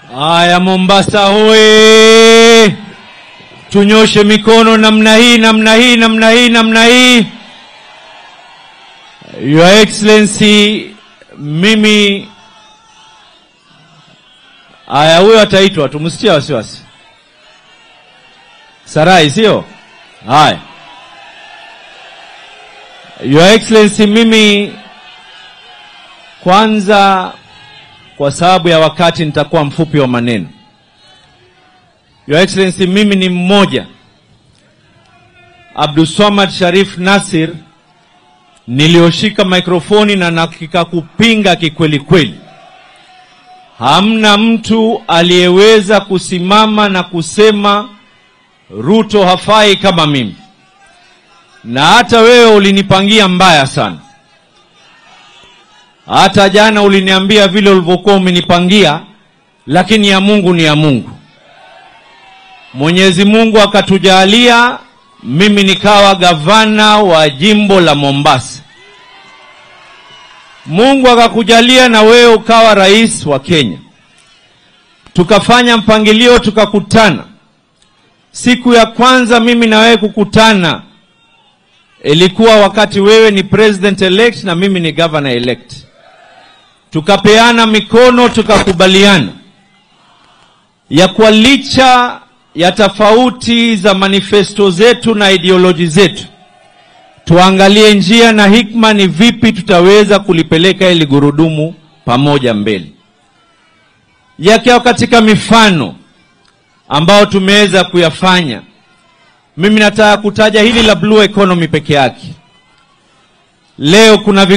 Aya, Mombasa hoye! Tunyoshe mikono namna hii, namna hii, namna hii, namna hii. Your Excellency, mimi aya, huyo ataitwa, tumsikia wasiwasi. Sarai, sio? Haya. Your Excellency, mimi kwanza kwa sababu ya wakati nitakuwa mfupi wa maneno. Your Excellency, mimi ni mmoja, Abdulswamad Sharif Nasir, nilioshika mikrofoni na nakika kupinga kikweli kweli. Hamna mtu aliyeweza kusimama na kusema Ruto hafai kama mimi. Na hata wewe ulinipangia mbaya sana. Hata jana uliniambia vile ulivyokuwa umenipangia, lakini ya Mungu ni ya Mungu. Mwenyezi Mungu akatujalia, mimi nikawa gavana wa jimbo la Mombasa. Mungu akakujalia na wewe ukawa rais wa Kenya. Tukafanya mpangilio, tukakutana. Siku ya kwanza mimi na wewe kukutana ilikuwa wakati wewe ni president elect na mimi ni governor elect. Tukapeana mikono, tukakubaliana ya kwa licha ya tofauti za manifesto zetu na ideology zetu, tuangalie njia na hikma ni vipi tutaweza kulipeleka ili gurudumu pamoja mbele. Yakiwa katika mifano ambao tumeweza kuyafanya, mimi nataka kutaja hili la blue economy peke yake. Leo kuna